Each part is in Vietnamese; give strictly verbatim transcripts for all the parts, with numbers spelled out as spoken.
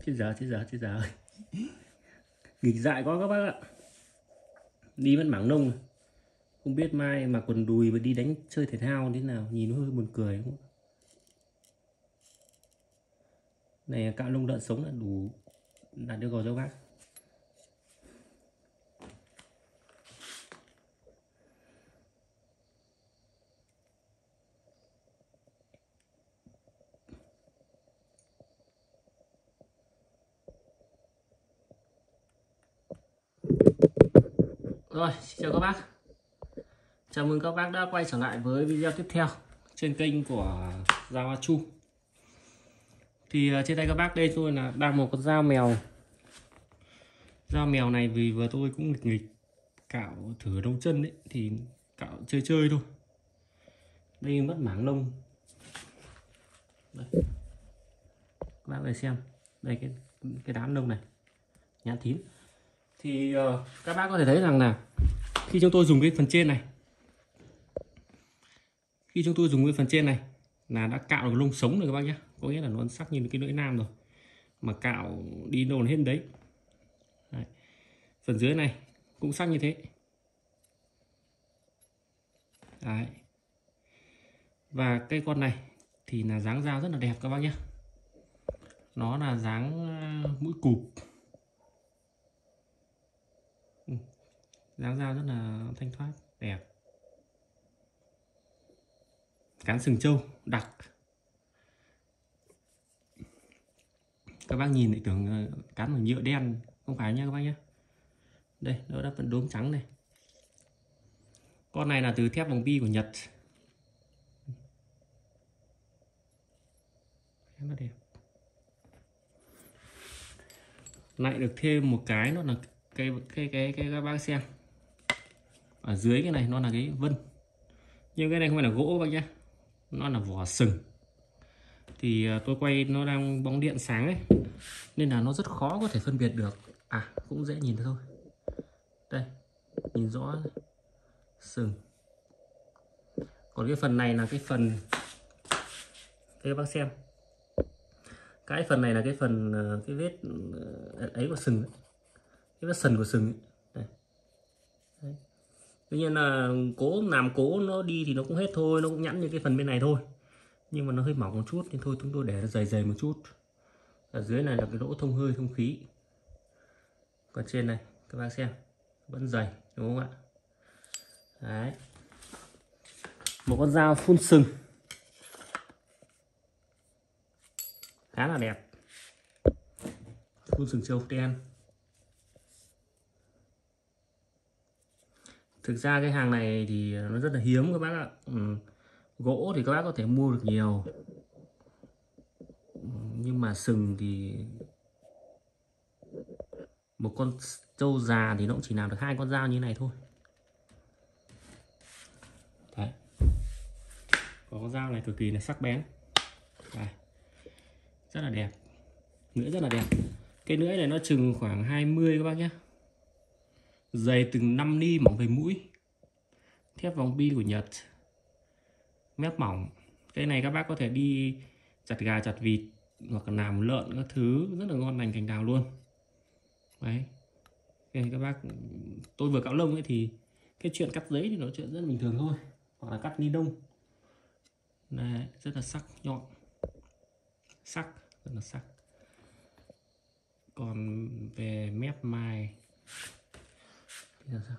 Chết giờ, chết giờ, chết giờ. Nghịch dại quá các bác ạ. Đi vẫn mảng nông, không biết mai mà quần đùi mà đi đánh chơi thể thao thế nào, nhìn nó hơi buồn cười. Này cạo lông lợn sống là đủ đạt yêu cầu cho bác. Rồi, xin chào các bác. Chào mừng các bác đã quay trở lại với video tiếp theo trên kênh của Dao A Chu. Thì trên tay các bác đây tôi là đang một con dao mèo. Dao mèo này vì vừa tôi cũng nghịch nghịch cạo thử đông chân đấy, thì cạo chơi chơi thôi. Đây mất mảng lông. Đây. Các bác về xem. Đây cái cái đám lông này. Nhãn thín. Thì uh, các bác có thể thấy rằng là khi chúng tôi dùng cái phần trên này, khi chúng tôi dùng cái phần trên này là đã cạo được lông sống rồi các bác nhé, có nghĩa là nó sắc như cái lưỡi nam rồi, mà cạo đi đâu hết đấy. Đấy. Phần dưới này cũng sắc như thế. Đấy. Và cây con này thì là dáng dao rất là đẹp các bác nhé, nó là dáng mũi cụp, dáng dao rất là thanh thoát đẹp. Cán sừng trâu đặc, các bác nhìn lại tưởng cán bằng nhựa đen, không phải nha các bác nhé. Đây nó đã phần đốm trắng này. Con này là từ thép bằng bi của Nhật, rất đẹp. Lại được thêm một cái nó là cái cái cái cái các bác xem ở dưới cái này nó là cái vân, nhưng cái này không phải là gỗ các bác nhé, nó là vỏ sừng. Thì tôi quay nó đang bóng điện sáng ấy, nên là nó rất khó có thể phân biệt được. À cũng dễ nhìn thôi. Đây nhìn rõ này. Sừng. Còn cái phần này là cái phần, đây các bác xem, cái phần này là cái phần cái vết ấy của sừng, cái vết sần của sừng ấy. Đấy. Tuy nhiên là cố làm cố nó đi thì nó cũng hết thôi, nó cũng nhẵn như cái phần bên này thôi, nhưng mà nó hơi mỏng một chút nên thôi chúng tôi để nó dày dày một chút. Ở dưới này là cái lỗ thông hơi thông khí, còn trên này các bác xem vẫn dày, đúng không ạ? Đấy. Một con dao phun sừng khá là đẹp, phun sừng trâu đen. Thực ra cái hàng này thì nó rất là hiếm các bác ạ. Ừ. Gỗ thì các bác có thể mua được nhiều, nhưng mà sừng thì một con trâu già thì nó cũng chỉ làm được hai con dao như này thôi. Đấy. Có con dao này cực kỳ là sắc bén. Đây. Rất là đẹp, lưỡi rất là đẹp. Cái lưỡi này nó chừng khoảng hai mươi các bác nhé, dày từng năm ni, mỏng về mũi, thép vòng bi của Nhật, mép mỏng. Cái này các bác có thể đi chặt gà chặt vịt hoặc là làm lợn các thứ rất là ngon lành cành đào luôn. Đấy. Cái các bác, tôi vừa cạo lông ấy thì cái chuyện cắt giấy thì nó chuyện rất bình thường thôi, hoặc là cắt ni lông. Đấy, rất là sắc nhọn, sắc rất là sắc. Còn về mép mai thì là sao?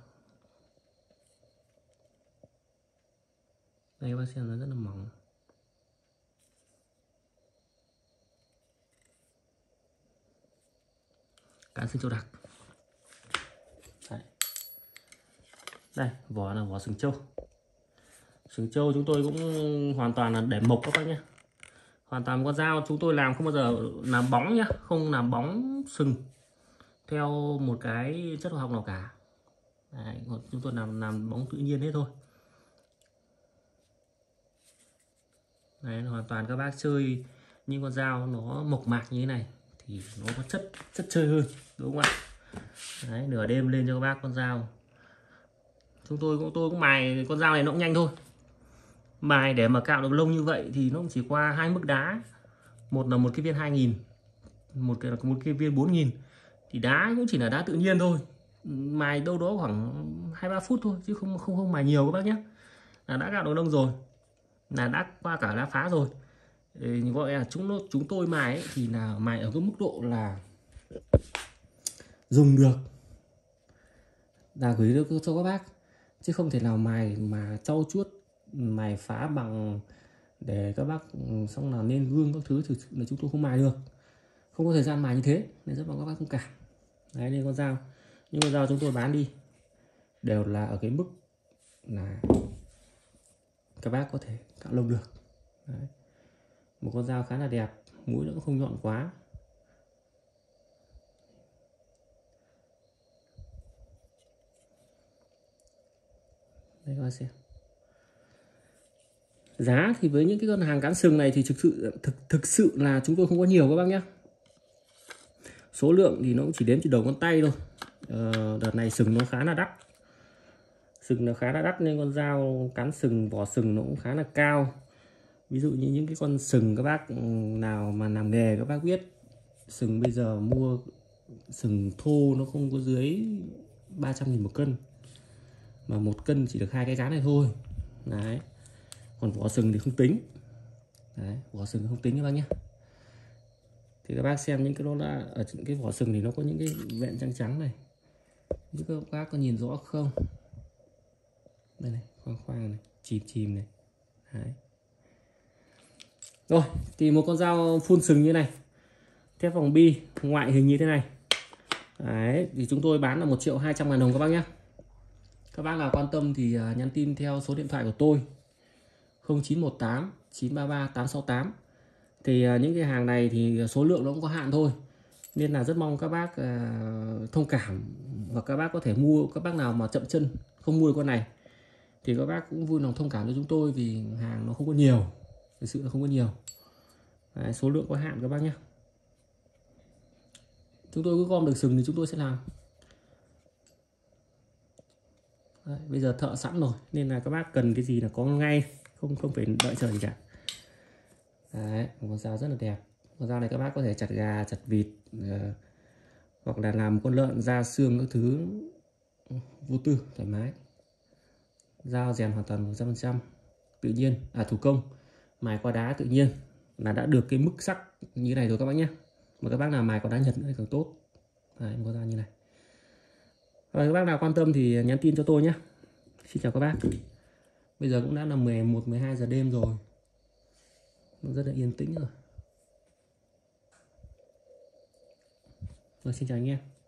Đây các bác xem nó rất là mỏng. Cán sừng trâu đặc. Đấy. Đây vỏ là vỏ sừng trâu. Sừng trâu chúng tôi cũng hoàn toàn là để mộc các bác nhé, hoàn toàn con dao chúng tôi làm không bao giờ làm bóng nhá, không làm bóng sừng theo một cái chất hóa học nào cả. Đấy, chúng tôi làm làm bóng tự nhiên hết thôi. Đấy, hoàn toàn các bác chơi những con dao nó mộc mạc như thế này thì nó có chất chất chơi hơn, đúng không ạ? Đấy, nửa đêm lên cho các bác con dao. Chúng tôi cũng tôi cũng mài con dao này nó cũng nhanh thôi. Mài để mà cạo được lông như vậy thì nó cũng chỉ qua hai mức đá. Một là một cái viên hai nghìn, một cái một cái viên bốn nghìn thì đá cũng chỉ là đá tự nhiên thôi, mài đâu đó khoảng hai ba phút thôi chứ không không không mài nhiều các bác nhé, là đã gạo đầu nông rồi, là đã qua cả đá phá rồi. Thì gọi là chúng nó chúng tôi mài ấy, thì là mài ở cái mức độ là dùng được là gửi được cho các bác, chứ không thể nào mài mà trau chuốt mài phá bằng để các bác xong là nên gương các thứ, thực sự là chúng tôi không mài được, không có thời gian mài như thế, nên rất mong các bác thông cảm. Đấy, nên con dao, nhưng con dao chúng tôi bán đi đều là ở cái mức là các bác có thể cạo lông được. Đấy. Một con dao khá là đẹp, mũi nó cũng không nhọn quá. Đây các bác xem. Giá thì với những cái con hàng cán sừng này thì thực sự thực thực sự là chúng tôi không có nhiều các bác nhé. Số lượng thì nó cũng chỉ đếm từ đầu ngón tay thôi. Ờ, đợt này sừng nó khá là đắt, sừng nó khá là đắt nên con dao cán sừng, vỏ sừng nó cũng khá là cao. Ví dụ như những cái con sừng các bác nào mà làm nghề các bác biết, sừng bây giờ mua sừng thô nó không có dưới ba trăm nghìn một cân, mà một cân chỉ được hai cái cán này thôi. Đấy. Còn vỏ sừng thì không tính. Đấy, vỏ sừng không tính các bác nhé. Thì các bác xem những cái đó là ở những cái vỏ sừng thì nó có những cái vẹn trắng trắng này, như các bác có nhìn rõ không? Đây này, khoang khoang này, chìm chìm này. Đấy. Rồi, thì một con dao phun sừng như này, thép vòng bi, ngoại hình như thế này. Đấy, thì chúng tôi bán là một triệu hai trăm ngàn đồng các bác nhé. Các bác nào quan tâm thì nhắn tin theo số điện thoại của tôi không chín một tám chín ba ba tám sáu tám. Thì những cái hàng này thì số lượng nó cũng có hạn thôi, nên là rất mong các bác uh, thông cảm, và các bác có thể mua. Các bác nào mà chậm chân không mua được con này thì các bác cũng vui lòng thông cảm cho chúng tôi, vì hàng nó không có nhiều, thực sự là không có nhiều. Đấy, số lượng có hạn các bác nhé. Chúng tôi cứ gom được sừng thì chúng tôi sẽ làm. Đấy, bây giờ thợ sẵn rồi nên là các bác cần cái gì là có ngay, không không phải đợi chờ gì cả. Đấy, một con dao rất là đẹp. Con dao này các bác có thể chặt gà, chặt vịt, uh, hoặc là làm con lợn da xương các thứ vô tư thoải mái. Dao rèn hoàn toàn một trăm phần trăm tự nhiên, à thủ công, mài qua đá tự nhiên là đã được cái mức sắc như này rồi các bác nhé. Mà các bác nào mài qua đá Nhật nữa thì càng tốt. Đấy, một con dao như này. Rồi, các bác nào quan tâm thì nhắn tin cho tôi nhé. Xin chào các bác. Bây giờ cũng đã là mười một mười hai giờ đêm rồi, nó rất là yên tĩnh rồi. Rồi, xin chào anh em.